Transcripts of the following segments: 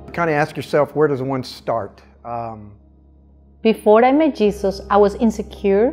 Kind of ask yourself, where does one start? Before I met Jesus, I was insecure,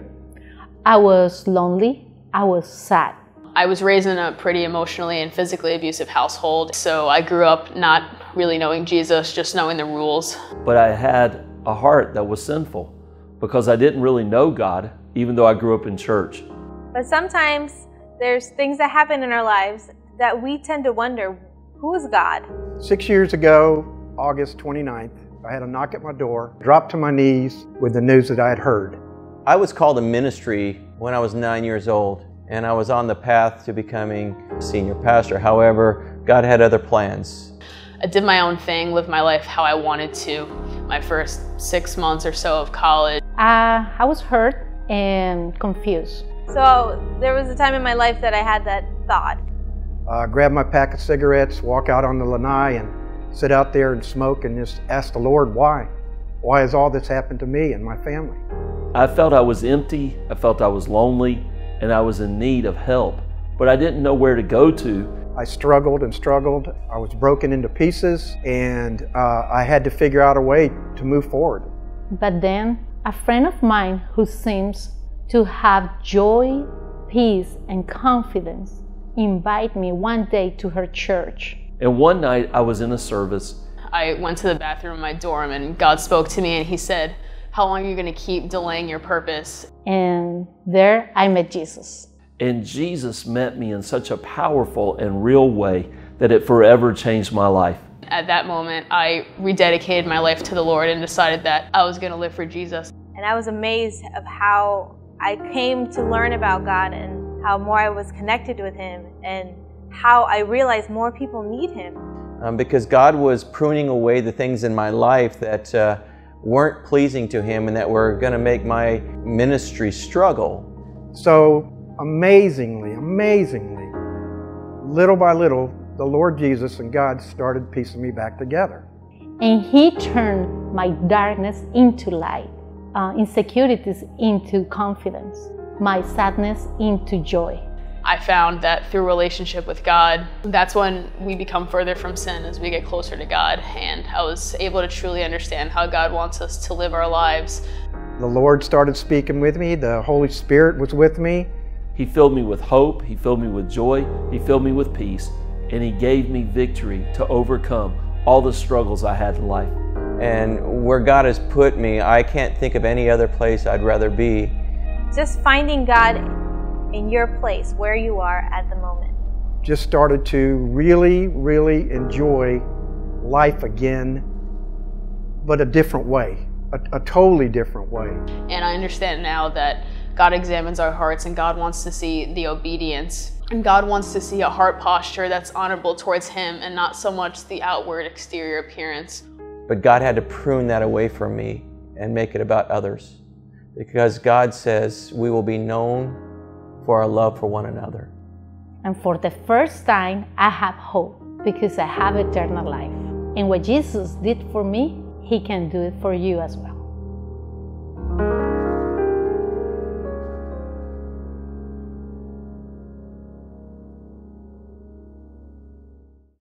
I was lonely, I was sad. I was raised in a pretty emotionally and physically abusive household, so I grew up not really knowing Jesus, just knowing the rules. But I had a heart that was sinful because I didn't really know God, even though I grew up in church. But sometimes there's things that happen in our lives that we tend to wonder, who is God? 6 years ago, August 29th, I had a knock at my door, dropped to my knees with the news that I had heard. I was called to ministry when I was 9 years old, and I was on the path to becoming a senior pastor. However, God had other plans. I did my own thing, lived my life how I wanted to. My first 6 months or so of college. I was hurt and confused. So there was a time in my life that I had that thought. Grab my pack of cigarettes, walk out on the lanai and sit out there and smoke and just ask the Lord, why? Why has all this happened to me and my family? I felt I was empty, I felt I was lonely, and I was in need of help, but I didn't know where to go to. I struggled and struggled. I was broken into pieces, and I had to figure out a way to move forward. But then, a friend of mine who seems to have joy, peace, and confidence invited me one day to her church. And one night I was in a service. I went to the bathroom in my dorm and God spoke to me and He said, how long are you going to keep delaying your purpose? And there I met Jesus. And Jesus met me in such a powerful and real way that it forever changed my life. At that moment, I rededicated my life to the Lord and decided that I was going to live for Jesus. And I was amazed of how I came to learn about God and how more I was connected with Him and how I realized more people need Him. Because God was pruning away the things in my life that weren't pleasing to Him and that were going to make my ministry struggle. So amazingly, little by little, the Lord Jesus and God started piecing me back together. And He turned my darkness into light, insecurities into confidence, my sadness into joy. I found that through relationship with God, that's when we become further from sin as we get closer to God. And I was able to truly understand how God wants us to live our lives. The Lord started speaking with me. The Holy Spirit was with me. He filled me with hope, He filled me with joy, He filled me with peace, and He gave me victory to overcome all the struggles I had in life. And where God has put me, I can't think of any other place I'd rather be. Just finding God in your place, where you are at the moment. Just started to really enjoy life again, but a different way, a totally different way. And I understand now that God examines our hearts and God wants to see the obedience. And God wants to see a heart posture that's honorable towards Him and not so much the outward exterior appearance. But God had to prune that away from me and make it about others. Because God says we will be known for our love for one another. And for the first time, I have hope because I have eternal life. And what Jesus did for me, He can do it for you as well.